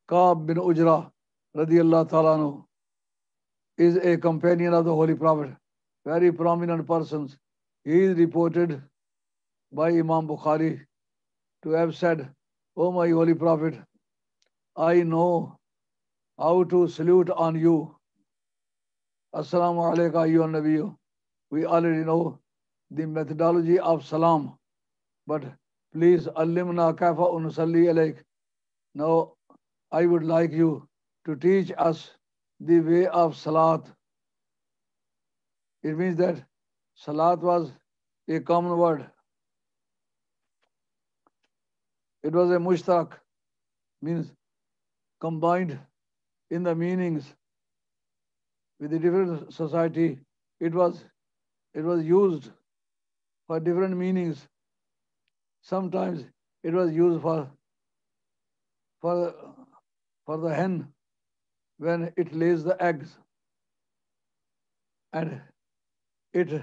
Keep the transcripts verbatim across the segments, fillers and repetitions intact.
Ka'b bin Ujra radiyallahu ta'ala anhu is a companion of the Holy Prophet, very prominent person. He is reported by Imam Bukhari to have said, "O my Holy Prophet, I know how to salute on you. Assalamu alaikum ayyuhan nabiyyu." We already know the methodology of salam, but please allimna kaifa unusalli alayk. Now I would like you to teach us the way of salat. It means that salat was a common word. It was a mushtarak, means combined in the meanings with the different society. It was it was used for different meanings. Sometimes it was used for for for the hen when it lays the eggs and it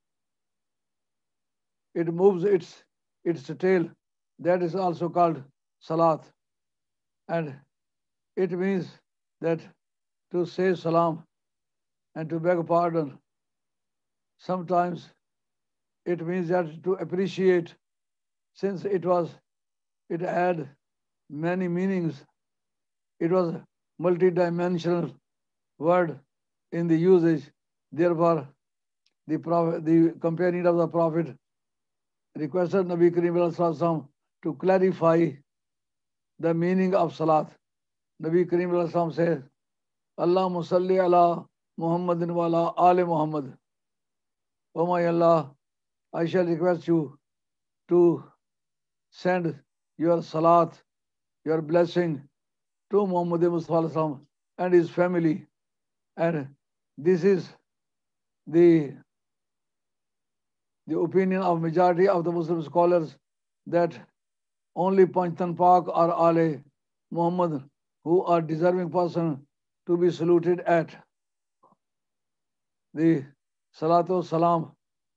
it moves its its tail. That is also called salat, and it means that to say salam and to beg pardon. Sometimes it means that to appreciate, since it was it had many meanings. It was a multi-dimensional word in the usage. Therefore, the prophet, the companion of the Prophet requested Nabi Kareem to clarify the meaning of salat. Nabi Kareem says, Allah musalli ala Muhammadin wa ala ali Muhammad. O my Allah, I shall request you to send your salat, your blessing to Muhammad Mustafa and his family. And this is the, the opinion of majority of the Muslim scholars that only Panchtan Pak or Ale Muhammad who are deserving person to be saluted at. The Salatu Salam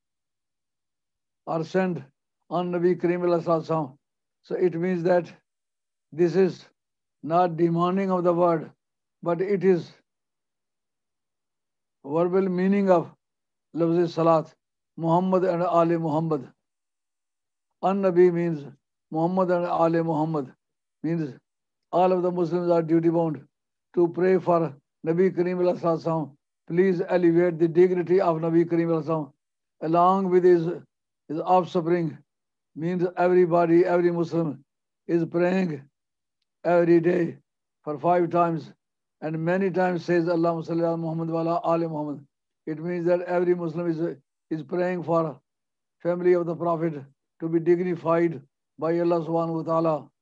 are sent on Nabi Kareem Sallallahu. So it means that this is not demanding of the word, but it is verbal meaning of Lafz Salat, Muhammad and Ali Muhammad. An-Nabi means Muhammad and Ali Muhammad, means all of the Muslims are duty bound to pray for Nabi Kareem Sallallahu. Please elevate the dignity of Nabi Kareem Sallallahu along with his, his offspring. Means everybody, every Muslim is praying every day for five times and many times says Allahumma salli ala Muhammad wa ala ali Muhammad. It means that every Muslim is, is praying for family of the Prophet to be dignified by Allah subhanahu wa ta'ala